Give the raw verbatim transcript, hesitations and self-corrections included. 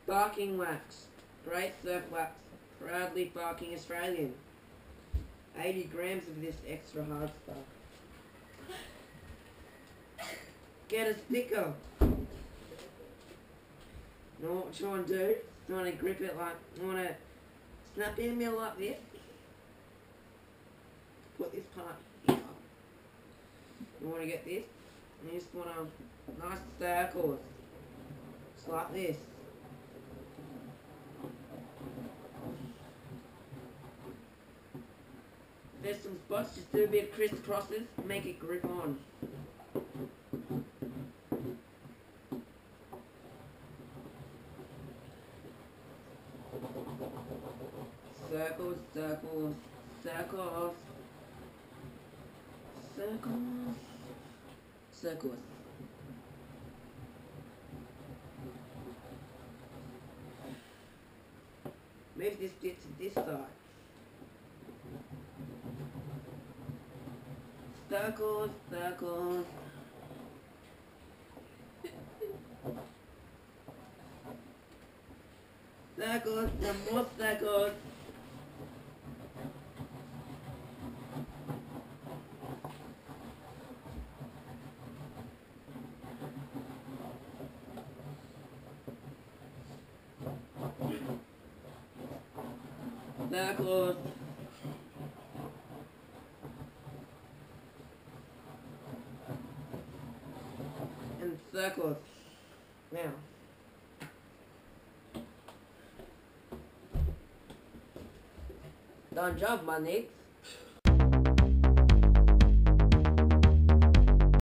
Barking wax. Great surf wax. Proudly barking Australian. eighty grams of this extra hard stuff. Get a sticker. You know what you want to do? You want to grip it like, you want to snap in the middle like this. Put this part here. You want to get this. And you just want a nice circle. Just like this. There's some spots, just do a bit of crisscrosses, make it grip on. Circles, circles, circles, circles, circles. Move this bit to this side. Circles, circles. Circles, and more circles. Circles. And circles. Now. Done job, my nicks.